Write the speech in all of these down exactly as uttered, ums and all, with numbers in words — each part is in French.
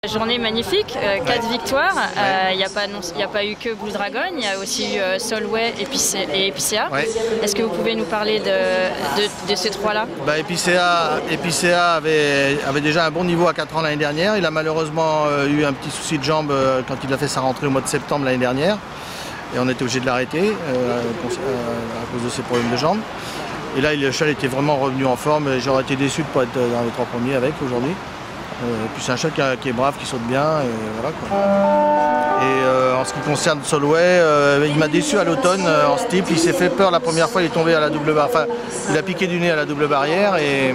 Journée magnifique, euh, quatre ouais. victoires, il n'y euh, a, a pas eu que Blue Dragon, il y a aussi eu euh, Solway Epicea, et Epicea. Ouais. Est-ce que vous pouvez nous parler de, de, de ces trois-là? bah, Epicea, Epicea avait, avait déjà un bon niveau à quatre ans l'année dernière. Il a malheureusement euh, eu un petit souci de jambe euh, quand il a fait sa rentrée au mois de septembre l'année dernière. Et on était obligé de l'arrêter euh, à cause de ses problèmes de jambes. Et là, le cheval était vraiment revenu en forme. J'aurais été déçu de ne pas être dans les trois premiers avec aujourd'hui. Euh, puis c'est un cheval qui, qui est brave, qui saute bien, et voilà quoi. Et euh, en ce qui concerne Solway, euh, il m'a déçu à l'automne euh, en steeple. Il s'est fait peur la première fois, il est tombé à la double barrière, enfin il a piqué du nez à la double barrière et,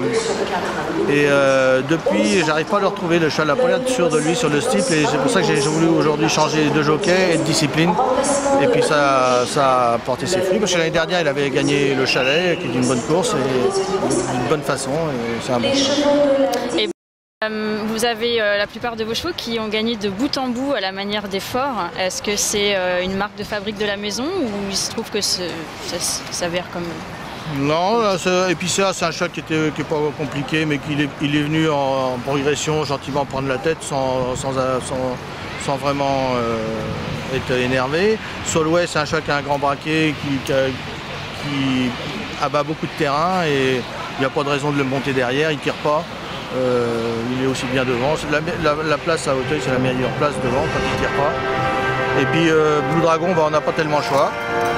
et euh, depuis j'arrive pas à le retrouver, le cheval n'a pas l'air sûr de lui sur le steeple et c'est pour ça que j'ai voulu aujourd'hui changer de jockey et de discipline. Et puis ça, ça a porté ses fruits parce que l'année dernière il avait gagné le Chalet qui est une bonne course et d'une bonne façon et c'est un bon cheval. Euh, vous avez euh, la plupart de vos chevaux qui ont gagné de bout en bout à la manière des forts. Est-ce que c'est euh, une marque de fabrique de la maison ou il se trouve que ça s'avère comme... Non, Epicea c'est un cheval qui n'est qui est pas compliqué mais qu'il est, il est venu en, en progression, gentiment prendre la tête sans, sans, sans, sans vraiment euh, être énervé. Solway c'est un cheval qui a un grand braquet, qui, qui, qui abat beaucoup de terrain et il n'y a pas de raison de le monter derrière, il ne tire pas. Euh, il est aussi bien devant. La, la, la place à Hauteuil, c'est la meilleure place devant quand il ne tire pas. Et puis euh, Blue Dragon, bah, on n'a pas tellement le choix.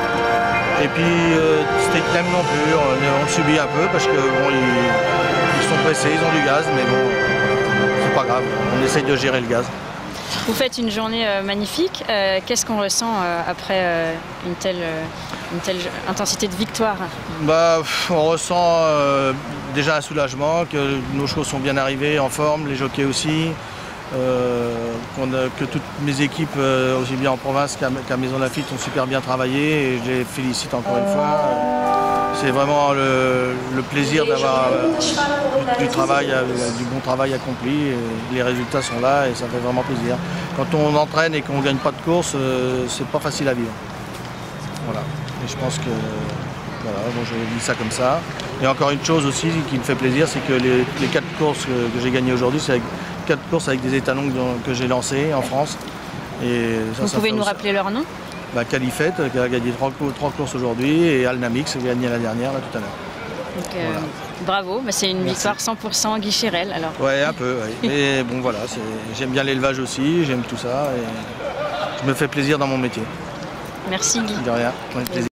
Et puis euh, Streetname non plus, on, on le subit un peu parce que bon, ils, ils sont pressés, ils ont du gaz, mais bon, c'est pas grave, on essaye de gérer le gaz. Vous faites une journée euh, magnifique. Euh, Qu'est-ce qu'on ressent euh, après euh, une, telle, euh, une telle intensité de victoire? bah, On ressent euh, déjà un soulagement, que nos chevaux sont bien arrivés, en forme, les jockeys aussi, euh, a, que toutes mes équipes, euh, aussi bien en province qu'à qu Maison Lafitte, ont super bien travaillé et je les félicite encore une fois. C'est vraiment le, le plaisir d'avoir euh, du, du travail, euh, du bon travail accompli. Et les résultats sont là et ça fait vraiment plaisir. Quand on entraîne et qu'on ne gagne pas de course, euh, c'est pas facile à vivre. Voilà. Et je pense que voilà, bon, je dis ça comme ça. Et encore une chose aussi qui me fait plaisir, c'est que les, les quatre courses que, que j'ai gagnées aujourd'hui, c'est quatre courses avec des étalons que, que j'ai lancés en France. Et ça, Vous ça pouvez nous rappeler leur nom? Bah, Califette qui a gagné trois, trois courses aujourd'hui et Alnamix qui a gagné la dernière là, tout à l'heure. Donc, euh, voilà. Bravo, bah, c'est une Merci. victoire cent pour cent Guy Chérel alors. Ouais, un peu, ouais. Mais bon voilà, j'aime bien l'élevage aussi, j'aime tout ça et je me fais plaisir dans mon métier. Merci Guy. De rien, plaisir.